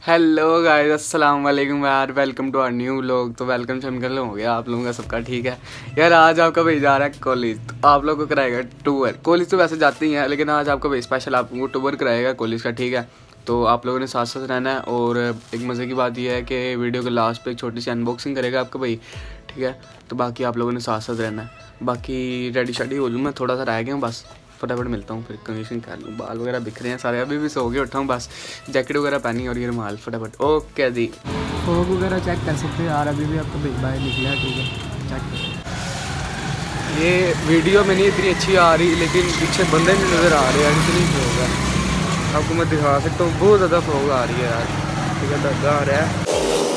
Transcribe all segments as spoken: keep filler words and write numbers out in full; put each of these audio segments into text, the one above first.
Hello guys, अस्सलाम वालेकुम यार। Welcome to our new vlog. तो वेलकम शमकल हो गया आप लोगों का, सबका ठीक है यार। आज आपका भाई जा रहा है कॉलेज, तो आप लोगों को कराएगा टूर। कॉलेज तो वैसे जाते ही हैं, लेकिन आज आपका भाई स्पेशल आप लोगों को टूर कराएगा कॉलेज का, ठीक है। तो आप लोगों ने साथ साथ रहना है। और एक मज़े की बात यह है कि वीडियो के लास्ट पे एक छोटी सी अनबॉक्सिंग करेगा आपका भाई, ठीक है। तो बाकी आप लोगों ने साथ साथ रहना है। बाकी रेडी शेडी हो लूँ मैं, थोड़ा सा रह गया हूँ बस, फटाफट मिलता हूँ फिर कंडीशन कर लूँ। बाल वगैरह बिख रहे हैं सारे, अभी भी सो के उठा हूँ बस, जैकेट वगैरह पहनी और ये रुमाल फटाफट। ओके जी, फोग वगैरह चेक कर सकते हो यार, अभी भी आपको बाहर निकला है, ठीक है। चेक करो। ये वीडियो में नहीं इतनी अच्छी आ रही, लेकिन पीछे बंदे नहीं नज़र आ रहे यार, इतनी फोग है। आपको मैं दिखा सकता हूँ, बहुत ज़्यादा फोग आ रही है यार, ठीक है। दर्द आ रहा है,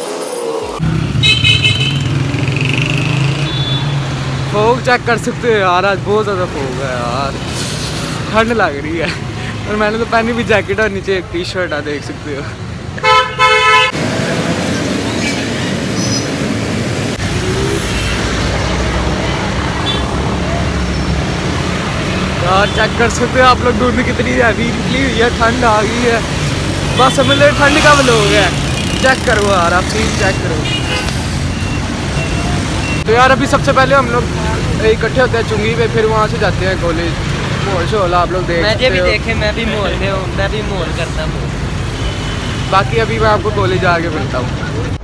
फोग चेक कर सकते हो यार, आज बहुत ज़्यादा फोग है यार, ठंड लग रही है। और मैंने तो पहनी भी जैकेट और नीचे एक टी शर्ट है, देख सकते हो। यार चेक कर सकते हो आप लोग, धुंध कितनी हैवी निकली हुई है, ठंड आ गई है, बस समझ लो ठंड का व्लॉग है। चेक करो यार, आप सीन चेक करो। तो यार अभी सबसे पहले हम लोग इकट्ठे होते हैं चुंगी पे, फिर वहाँ से जाते हैं कॉलेज। माहौल शोल आप लोग देख सकते हो। भी देखे, मैं भी माहौल में हूँ, मैं भी माहौल करता हूँ। बाकी अभी मैं आपको कॉलेज आके मिलता हूँ।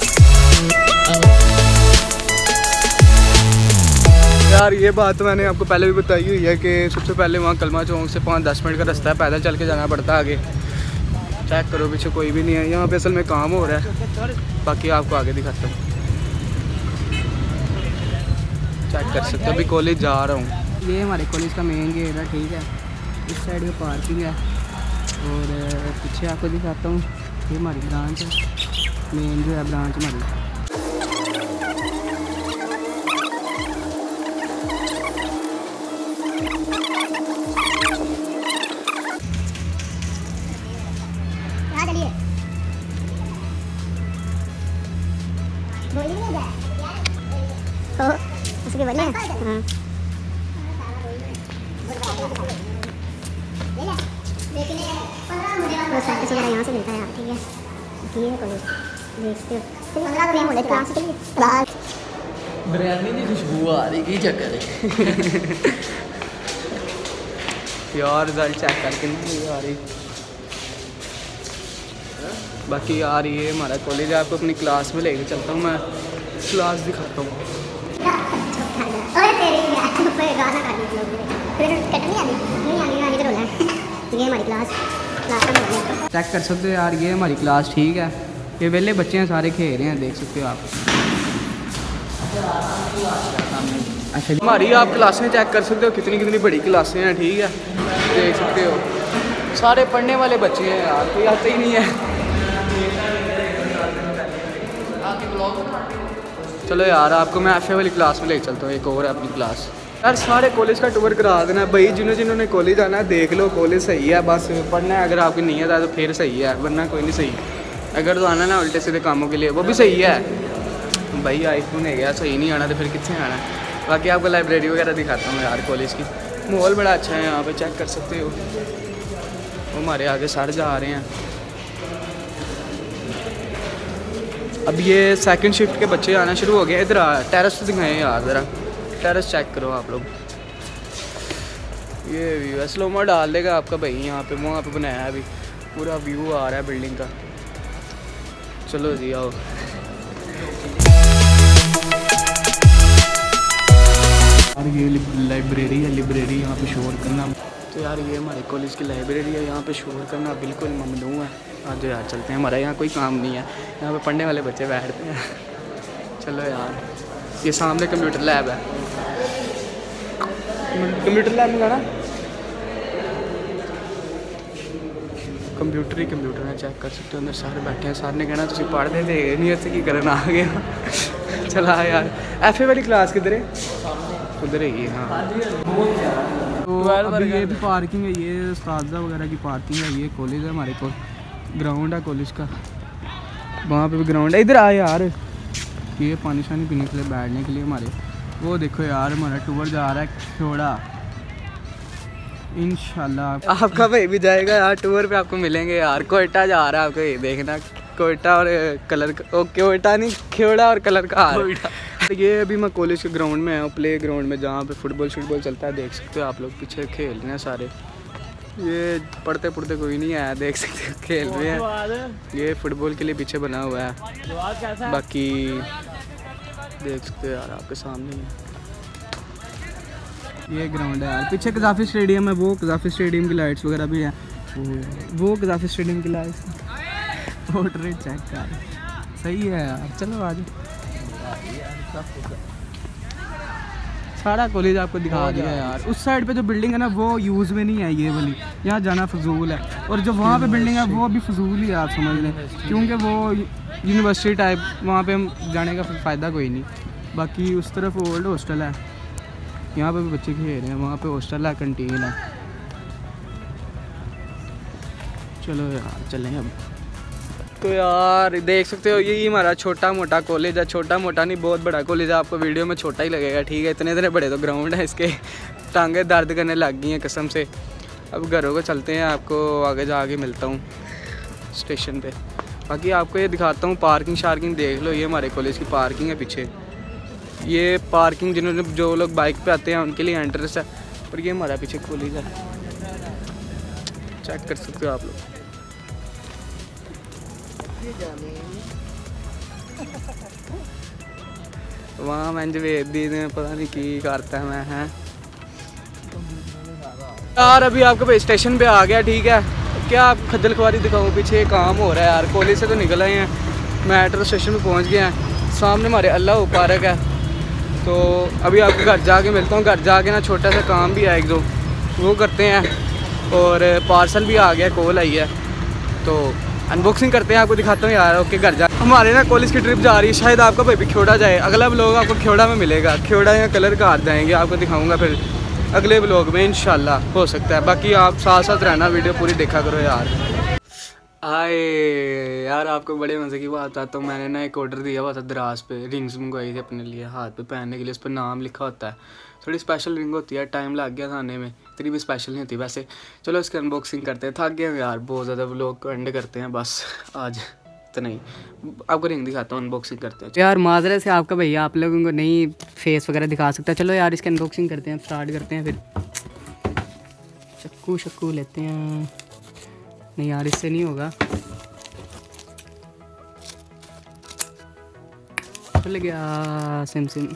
यार ये बात तो मैंने आपको पहले भी बताई हुई है कि सबसे पहले वहाँ कलमा चौक से पाँच दस मिनट का रास्ता है, पैदल चल के जाना पड़ता है आगे। चेक करो पीछे कोई भी नहीं है, यहाँ पे असल में काम हो रहा है। बाकी आपको आगे दिखाता हूँ, चेक कर सकते हो। अभी कॉलेज जा रहा हूँ। ये हमारे कॉलेज का मेन गेट है, ठीक है। इस साइड में पार्किंग है और पीछे आपको दिखाता हूँ, ये हमारी ब्रांच है, मेन जो है ब्रांच हमारी। तो उसके बढ़िया हाँ तो सर्विस वगैरह यहाँ से मिलता है यार, ठीक है। ये है कॉलेज, देखते हो बिरयानी की खुशबू आ रही, की चक्कर है। यार रिजल्ट चेक करके नहीं आ रही। बाकी यार ये हमारा कॉलेज है, आपको अपनी क्लास में लेके चलता हूँ, मैं क्लास दिखाता हूँ। ये हमारी क्लास चेक कर सकते हो यार, ये हमारी क्लास, ठीक है। ये वेले बच्चे हैं, सारे खेल रहे हैं, देख सकते हो आप। अच्छा, हमारी आप क्लासें चेक कर सकते हो, कितनी कितनी बड़ी क्लासें हैं, ठीक है। देख सकते हो सारे पढ़ने वाले बच्चे हैं यार, कोई आते ही नहीं है। चलो यार आपको मैं एफ ए वाली क्लास में ले चलता हूँ, एक और है अपनी क्लास। यार सारे कॉलेज का टूर करा देना भाई, जिन्होंने जिन्होंने कॉलेज आना है देख लो, कॉलेज सही है, बस पढ़ना है। अगर आपकी नीयत है तो फिर सही है, वरना कोई नहीं सही। अगर तो आना ना उल्टे सीधे कामों के लिए, वो भी सही है भाई। आईफोन है गया, सही नहीं आना तो फिर कितने आना है। बाकी आपको लाइब्रेरी वगैरह दिखाता हूँ यार कॉलेज की, माहौल बड़ा अच्छा है यहाँ पे, चेक कर सकते हो। वो हमारे आगे सर जा रहे हैं। अब ये सेकंड शिफ्ट के बच्चे आना शुरू हो गए। इधर आ, टेरेस तो दिखाएं यार ज़रा, टेरेस चेक करो आप लोग। ये व्यू है, स्लोमा डाल देगा आपका भाई यहाँ पे, वहाँ पे बनाया है, अभी पूरा व्यू आ रहा है बिल्डिंग का। चलो जी आओ। और ये लाइब्रेरी है, लाइब्रेरी यहाँ पे शोर करना। तो यार ये हमारे कॉलेज की लाइब्रेरी है, यहाँ पे शोर करना बिल्कुल ममनू है। आज यार चलते हैं, हमारा यहाँ कोई काम नहीं है, यहाँ पे पढ़ने वाले बच्चे बैठते हैं। चलो यार, ये सामने कंप्यूटर लैब है, कंप्यूटर लैब में जाना, कंप्यूटर ही कंप्यूटर है, चेक कर सकते हो। अंदर सारे बैठे हैं, सारे ने कहना तुम पढ़ते थे नहीं, ऐसे की करना आ गया। चला यार, एफ ए वाली क्लास किधर है? उधर है। हाँ तो अभी ये भी पार्किंग है, ये उस्तादा वगैरह की पार्किंग है। ये कॉलेज है, हमारे को ग्राउंड है कॉलेज का, वहाँ पे भी ग्राउंड है। इधर आए यार, ये पानी शानी पीने के लिए, बैठने के लिए हमारे। वो देखो यार हमारा टूर जा रहा है थोड़ा, इंशाल्लाह। आपका भाई भी जाएगा यार टूर पे, आपको मिलेंगे यार। कोयटा जा रहा है आपको, ये देखना कोयटा और कलर का, ओ कोयटा नहीं खेड़ा और कलर का हार। ये अभी मैं कॉलेज के ग्राउंड में हूँ, प्ले ग्राउंड में, जहाँ पे फुटबॉल शूटबॉल चलता है। देख सकते हो आप लोग, पीछे खेल रहे हैं सारे। ये पढ़ते पढ़ते कोई नहीं आया, देख सकते हो खेल रहे हैं। ये फुटबॉल के लिए पीछे बना हुआ है। बाकी देख सकते हो यार आपके सामने ये ग्राउंड है यार। पीछे कज़ाफ़ी स्टेडियम है, वो कज़ाफ़ी स्टेडियम की लाइट्स वगैरह भी हैं। वो कज़ाफ़ी स्टेडियम की लाइट्स वोट रेट चेक कर, सही है यार। चलो आज सारा कॉलेज आपको दिखा दिया यार। उस साइड पे जो बिल्डिंग है ना वो यूज़ में नहीं है, ये वाली, यहाँ जाना फजूल है। और जो वहाँ पे बिल्डिंग है वो भी फजूल ही है, आप समझ लें, क्योंकि वो यूनिवर्सिटी टाइप, वहाँ पे हम जाने का फ़ायदा कोई नहीं। बाकी उस तरफ ओल्ड हॉस्टल है, यहाँ पे भी बच्चे खेल रहे हैं, वहाँ पे हॉस्टल है, कैंटीन है। चलो यार चलें अब। तो यार देख सकते हो यही हमारा छोटा मोटा कॉलेज है। छोटा मोटा नहीं, बहुत बड़ा कॉलेज है। आपको वीडियो में छोटा ही लगेगा, ठीक है। इतने इतने बड़े तो ग्राउंड है इसके, टांगे दर्द करने लग गई हैं कसम से। अब घरों को चलते हैं, आपको आगे जाके मिलता हूँ स्टेशन पे। बाकी आपको ये दिखाता हूँ पार्किंग शार्किंग, देख लो। ये हमारे कॉलेज की पार्किंग है पीछे। ये पार्किंग जिन्होंने जो लोग बाइक पे आते हैं उनके लिए एंट्रेंस है। और ये हमारा पीछे कॉलेज है, चेक कर सकते हो आप लोग। वहाँ मैं जवेद दी ने पता नहीं की करता है मैं है यार। अभी आपको भाई स्टेशन पे आ गया, ठीक है। क्या आप खज्जल खुआरी दिखाऊँ, पीछे काम हो रहा है यार। कॉलेज से तो निकल आए हैं, मेट्रो स्टेशन पे पहुँच गए हैं। सामने हमारे अल्लाह पार्क है। तो अभी आपको घर जाके मिलता हूँ। घर जाके ना छोटा सा काम भी है एक दो, वो करते हैं। और पार्सल भी आ गया, कॉल आई है, तो अनबॉक्सिंग करते हैं, आपको दिखाता हूँ यार। ओके घर जा। हमारे ना कॉलेज की ट्रिप जा रही है, शायद आपका भाई भी खेड़ा जाए। अगला ब्लॉग आपको खेड़ा में मिलेगा, खेड़ा या कलर का हाथ जाएंगे, आपको दिखाऊंगा फिर अगले ब्लॉग में इंशाल्लाह, हो सकता है। बाकी आप साथ साथ रहना, वीडियो पूरी देखा करो यार। आए यार, आपको बड़े मज़े की बात आता हूँ। मैंने ना एक ऑर्डर दिया हुआ था दराज पे, रिंग्स मंगवाई थी अपने लिए हाथ पे पहनने के लिए। उस पर नाम लिखा होता है, थोड़ी स्पेशल रिंग होती है। टाइम लग गया था आने में, इतनी भी स्पेशल नहीं होती वैसे। चलो इसकी अनबॉक्सिंग करते हैं। थक गए यार बहुत ज़्यादा, व्लॉग को एंड करते हैं बस आज तो नहीं। आपको रिंग दिखाता हूँ, अनबॉक्सिंग करते हैं यार। माजरे से आपका भैया आप लोगों को नहीं फेस वगैरह दिखा सकता। चलो यार इसकी अनबॉक्सिंग करते हैं, स्टार्ट करते हैं। फिर चक्कू शक्कू लेते हैं। नहीं यार इससे नहीं होगा, खुल गया सिम सिम।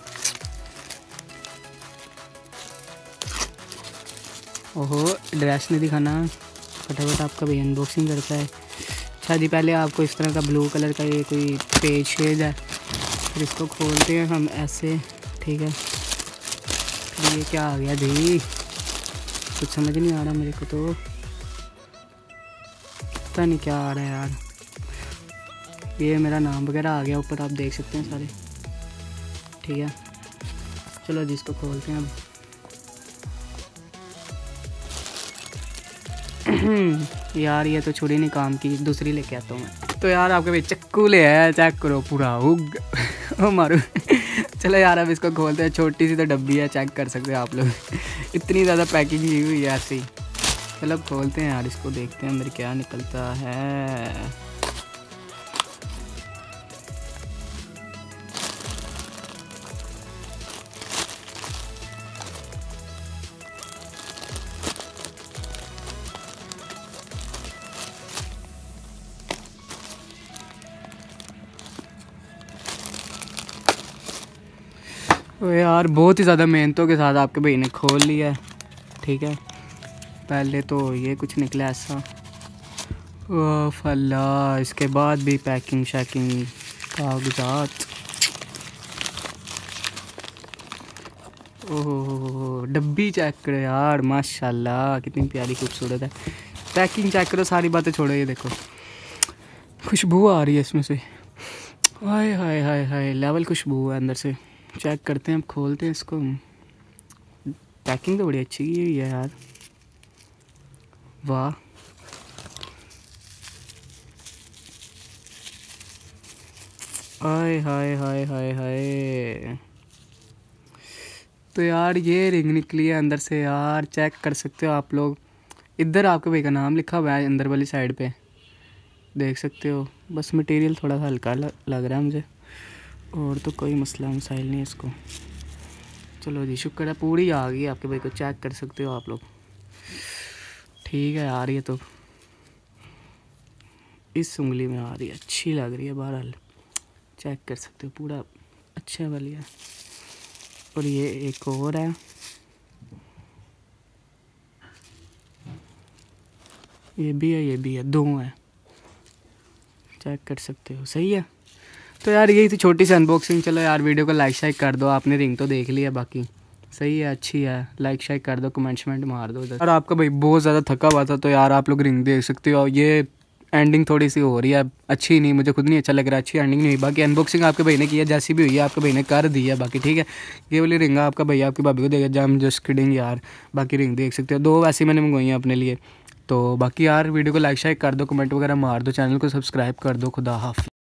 ओहो ड्रेस नहीं दिखाना, फटाफट आपका भैया अनबॉक्सिंग करता है। अच्छा जी, पहले आपको इस तरह का ब्लू कलर का ये कोई पेज शेज है, फिर इसको खोलते हैं हम ऐसे, ठीक है। ये क्या आ गया जी, कुछ समझ नहीं आ रहा मेरे को, तो पता नहीं क्या आ रहा है यार। ये मेरा नाम वगैरह आ गया ऊपर, आप देख सकते हैं सारे, ठीक है। चलो जी इसको खोलते हैं अब। यार ये तो छुरी नहीं काम की, दूसरी लेके आता हूँ मैं। तो यार आपके भाई चक्कू ले आया, चेक करो पूरा उग ओ मारू। चलो यार अब इसको खोलते हैं। छोटी सी तो डब्बी है, चेक कर सकते हैं आप लोग। इतनी ज़्यादा पैकिंग की हुई है ऐसे ही। चलो अब खोलते हैं यार इसको, देखते हैं अंदर क्या निकलता है। तो यार बहुत ही ज़्यादा मेहनतों के साथ आपके भाई ने खोल लिया है, ठीक है। पहले तो ये कुछ निकला ऐसा, ओह अल्लाह, इसके बाद भी पैकिंग शैकिंग कागजात। ओह डब्बी चेक करो यार, माशाल्लाह कितनी प्यारी खूबसूरत है। पैकिंग चेक करो, सारी बातें छोड़ो, ये देखो खुशबू आ रही है इसमें से, हाय हाय हाय हाय लेवल खुशबू है अंदर से। चेक करते हैं, अब खोलते हैं इसको। पैकिंग तो बड़ी अच्छी की हुई है यार, वाह। हाय हाय हाय हाय हाय। तो यार ये रिंग निकली है अंदर से यार, चेक कर सकते हो आप लोग। इधर आपके भाई का नाम लिखा हुआ है अंदर वाली साइड पे, देख सकते हो। बस मटेरियल थोड़ा सा हल्का लग रहा है मुझे, और तो कोई मसला मसाइल नहीं है इसको। चलो जी, शुक्र है पूरी आ गई आपके भाई को, चेक कर सकते हो आप लोग। ठीक है, आ रही है तो इस उंगली में आ रही है, अच्छी लग रही है। बहरहाल चेक कर सकते हो, पूरा अच्छा वाली है। और ये एक और है, ये भी है, ये भी है, दो हैं, चेक कर सकते हो। सही है। तो यार यही थी छोटी सी अनबॉक्सिंग। चलो यार वीडियो को लाइक शाइक कर दो। आपने रिंग तो देख लिया, बाकी सही है, अच्छी है। लाइक शाइक कर दो, कमेंट शमेंट मार दो। और आपका भाई बहुत ज़्यादा थका हुआ था, तो यार आप लोग रिंग देख सकते हो। ये एंडिंग थोड़ी सी हो रही है, अच्छी नहीं, मुझे खुद नहीं अच्छा लग रहा, अच्छी एंडिंग नहीं हुई। बाकी अनबॉक्सिंग आपके भाई ने की है, जैसी भी हुई है आपके भाई ने कर दी है। बाकी ठीक है, ये वाली रिंग आपका भैया आपकी भाभी को देगा, जम जस्ट किडिंग यार। बाकी रिंग देख सकते हो, दो वैसी मैंने मंगवाई हैं अपने लिए। तो बाकी यार वीडियो को लाइक शाइक कर दो, कमेंट वगैरह मार दो, चैनल को सब्सक्राइब कर दो। खुदा हाफ़िज़।